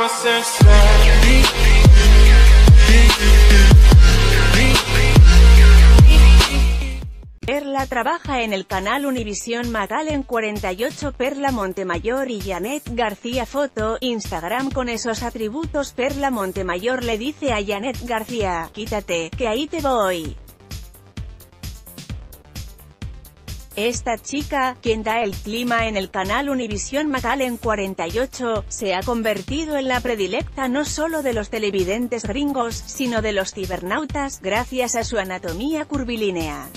Perla trabaja en el canal Univisión Magalen 48. Perla Montemayor y Janet García. Foto, Instagram. Con esos atributos, Perla Montemayor le dice a Janet García: quítate, que ahí te voy. Esta chica, quien da el clima en el canal Univisión Magalen 48, se ha convertido en la predilecta no solo de los televidentes gringos, sino de los cibernautas, gracias a su anatomía curvilínea.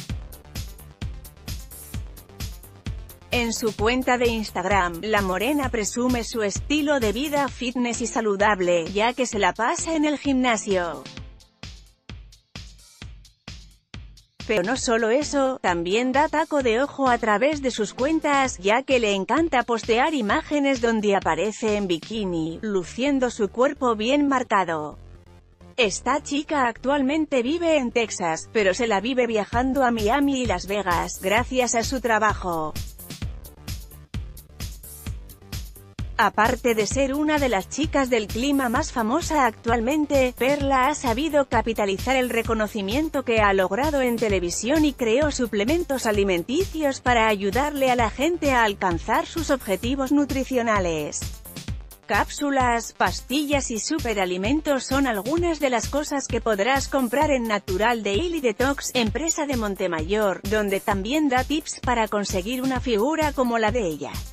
En su cuenta de Instagram, la morena presume su estilo de vida fitness y saludable, ya que se la pasa en el gimnasio. Pero no solo eso, también da taco de ojo a través de sus cuentas, ya que le encanta postear imágenes donde aparece en bikini, luciendo su cuerpo bien marcado. Esta chica actualmente vive en Texas, pero se la vive viajando a Miami y Las Vegas, gracias a su trabajo. Aparte de ser una de las chicas del clima más famosa actualmente, Perla ha sabido capitalizar el reconocimiento que ha logrado en televisión y creó suplementos alimenticios para ayudarle a la gente a alcanzar sus objetivos nutricionales. Cápsulas, pastillas y superalimentos son algunas de las cosas que podrás comprar en Natural Daily Detox, empresa de Montemayor, donde también da tips para conseguir una figura como la de ella.